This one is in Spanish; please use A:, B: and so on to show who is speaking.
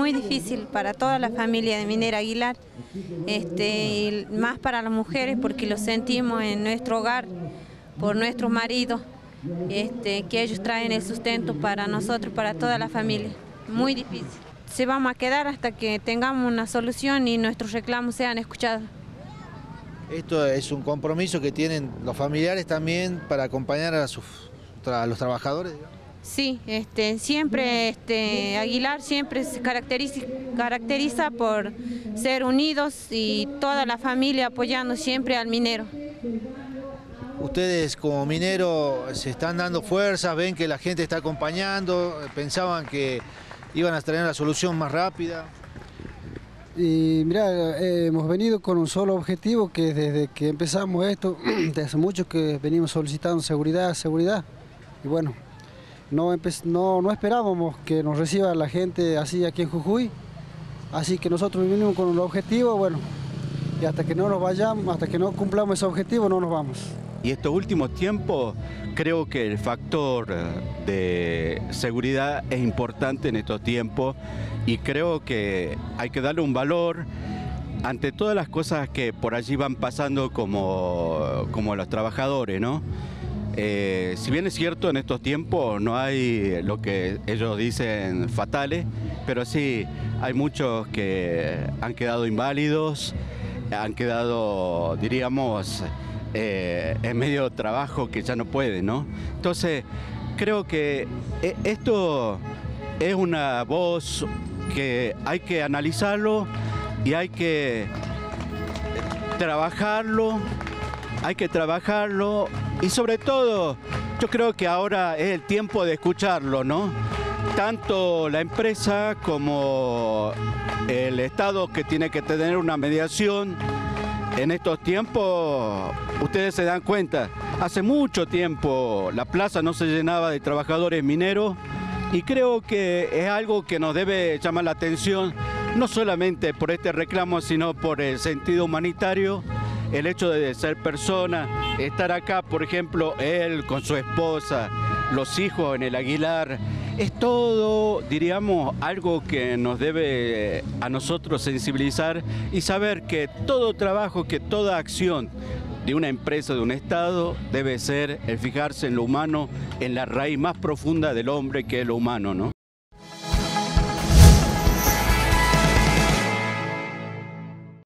A: muy difícil para toda la familia de Minera Aguilar, y más para las mujeres porque lo sentimos en nuestro hogar, por nuestros maridos, que ellos traen el sustento para nosotros, para toda la familia. Muy difícil. Se vamos a quedar hasta que tengamos una solución y nuestros reclamos sean escuchados.
B: Esto es un compromiso que tienen los familiares también para acompañar a los trabajadores, digamos.
A: Sí, siempre Aguilar siempre se caracteriza por ser unidos y toda la familia apoyando siempre al minero.
B: Ustedes como mineros se están dando fuerzas, ven que la gente está acompañando, pensaban que iban a tener la solución más rápida.
C: Y mira, hemos venido con un solo objetivo, que desde que empezamos esto, desde hace mucho que venimos solicitando seguridad. Y bueno, no esperábamos que nos reciba la gente así aquí en Jujuy, así que nosotros vinimos con un objetivo, bueno, y hasta que no nos vayamos, hasta que no cumplamos ese objetivo, no nos vamos.
D: Y estos últimos tiempos creo que el factor de seguridad es importante en estos tiempos y creo que hay que darle un valor ante todas las cosas que por allí van pasando como los trabajadores, ¿no? Si bien es cierto, en estos tiempos no hay lo que ellos dicen fatales, pero sí hay muchos que han quedado inválidos, han quedado, diríamos, en medio de trabajo que ya no pueden, ¿no? Entonces, creo que esto es una voz que hay que analizarlo y hay que trabajarlo, y sobre todo, yo creo que ahora es el tiempo de escucharlo, ¿no? Tanto la empresa como el Estado, que tiene que tener una mediación. En estos tiempos, ustedes se dan cuenta, hace mucho tiempo la plaza no se llenaba de trabajadores mineros y creo que es algo que nos debe llamar la atención, no solamente por este reclamo, sino por el sentido humanitario, el hecho de ser persona, estar acá, por ejemplo, él con su esposa, los hijos en el Aguilar, es todo, diríamos, algo que nos debe a nosotros sensibilizar y saber que todo trabajo, que toda acción de una empresa, de un Estado, debe ser el fijarse en lo humano, en la raíz más profunda del hombre, que es lo humano, ¿no?